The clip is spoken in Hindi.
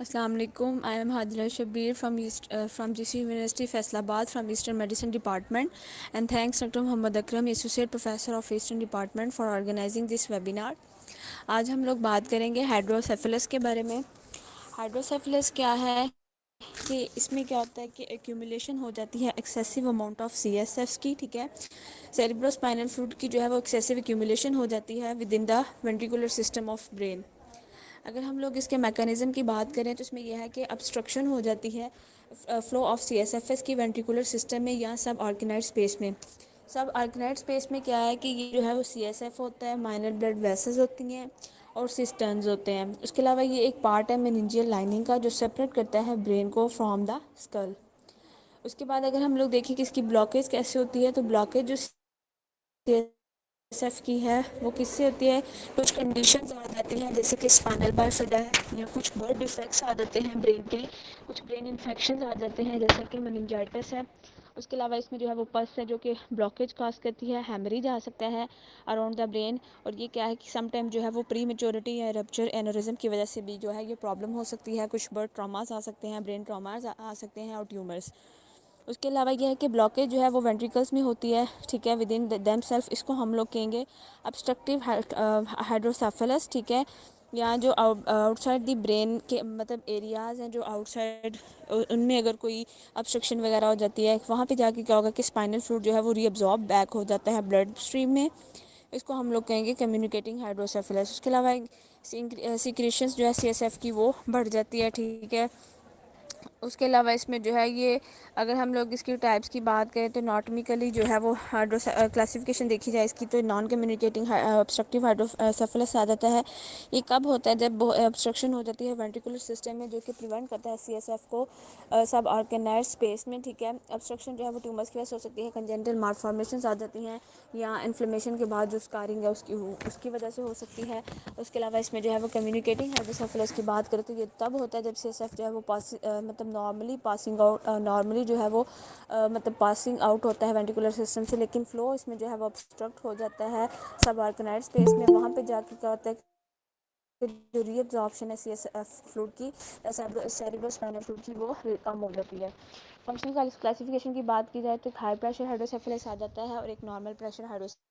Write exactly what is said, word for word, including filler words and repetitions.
Assalamu alaikum. I am Hadila Shabir from East, uh, from G C University Faisalabad from Eastern Medicine Department, and thanks Doctor Muhammad Akram, Associate Professor of Eastern Department for organizing this webinar. आज हम लोग बात करेंगे हाइड्रोसेफेलस के बारे में। हाइड्रोसेफेलस क्या है कि इसमें क्या होता है कि एक्यूमुलेशन हो जाती है excessive amount of C S F की, ठीक है। सेरिब्रोस्पाइनल फ्लूइड की जो है वो एक्सेसिव एक्यूमुलेशन हो जाती है within the ventricular system of brain. अगर हम लोग इसके मैकेनिज़्म की बात करें तो इसमें यह है कि obstruction हो जाती है flow of C S F S की वेंट्रिकुलर सिस्टम में या सब आर्किनाइड स्पेस में। सब आर्किनाइड स्पेस में क्या है कि ये जो है वो सी एस एफ होता है, माइनर ब्लड वेसल्स होती हैं और सिस्टर्न्स होते हैं। उसके अलावा ये एक पार्ट है मेनिंजियल लाइनिंग का जो सेपरेट करता है ब्रेन को फ्रॉम द स्कल। उसके बाद अगर हम लोग देखें कि इसकी ब्लॉकेज कैसे होती है, तो ब्लॉकेज जो एसएफ की है वो किससे होती है, कुछ कंडीशंस आ जाती हैं जैसे कि स्पाइनल बाइफिडा है या कुछ बर्थ डिफेक्ट्स आ जाते हैं ब्रेन के, कुछ ब्रेन इन्फेक्शंस आ जाते हैं जैसे कि मेनिंजाइटिस है। उसके अलावा इसमें जो है वो पस है जो कि ब्लॉकेज काज करती है, हैमरेज आ सकता है अराउंड द ब्रेन। और ये क्या है कि सम टाइम जो है वो प्री मेच्योरिटी या रप्चर एनोरिज्म की वजह से भी जो है ये प्रॉब्लम हो सकती है। कुछ बर्थ ट्रॉमास आ सकते हैं, ब्रेन ट्रॉमास आ सकते हैं और ट्यूमर्स। उसके अलावा यह है कि ब्लॉकेज जो है वो वेंट्रिकल्स में होती है, ठीक है, विद इन देम सेल्फ। इसको हम लोग कहेंगे ऑब्स्ट्रक्टिव हाइड्रोसेफेलस, ठीक है। या जो आउटसाइड दी ब्रेन के मतलब एरियाज़ हैं जो आउटसाइड, उनमें अगर कोई ऑब्स्ट्रक्शन वगैरह हो जाती है, वहाँ पे जाके क्या होगा कि स्पाइनल फ्लूइड जो है वो रीअब्जॉर्ब बैक हो जाता है ब्लड स्ट्रीम में। इसको हम लोग कहेंगे कम्युनिकेटिंग हाइड्रोसेफेलस। उसके अलावा सिक्रेशंस जो है सी एस एफ की वो बढ़ जाती है, ठीक है। उसके अलावा इसमें जो है ये अगर हम लोग इसकी टाइप्स की बात करें तो नॉटमिकली जो है वो हाइड्रो क्लासिफिकेशन देखी जाए इसकी तो नॉन कम्युनिकेटिंग ऑब्स्ट्रक्टिव हाइड्रोसेफेलस आ जाता है। ये कब होता है, जब ऑब्स्ट्रक्शन हो जाती है वेंट्रिकुलर सिस्टम में जो कि प्रिवेंट करता है सीएसएफ को सब आर्केनाइड स्पेस में, ठीक है। ऑब्स्ट्रक्शन जो है वो ट्यूमर्स की वजह से हो सकती है, कंजेनिटल मालफॉर्मेशंस आ जाती हैं या इन्फ्लेमेशन के बाद जो स्कारिंग है उसकी उसकी वजह से हो सकती है। उसके अलावा इसमें जो है वो कम्युनिकेटिंग हाइड्रोसेफेलस की बात करें तो ये तब होता है जब सीएसएफ जो है वो पास मतलब नॉर्मली पासिंग आउट नॉर्मली जो है वो uh, मतलब पासिंग आउट होता है वेंट्रिकुलर सिस्टम से, लेकिन फ्लो इसमें जो है वो ऑब्स्ट्रक्ट हो जाता है सब आर्कनाइड स्पेस में। वहाँ पे जाके क्या होता है कि जो रीअब्जॉर्प्शन है सी एस एफ फ्लूइड की, सेरिब्रोस्पाइनल फ्लूइड की, वो कम हो जाती है। फंक्शनल क्लासिफिकेशन की बात की जाए तो एक हाई प्रेशर हाइड्रोसेफेलस आ जाता है और एक नॉर्मल प्रेशर हाइड्रोसेफेलस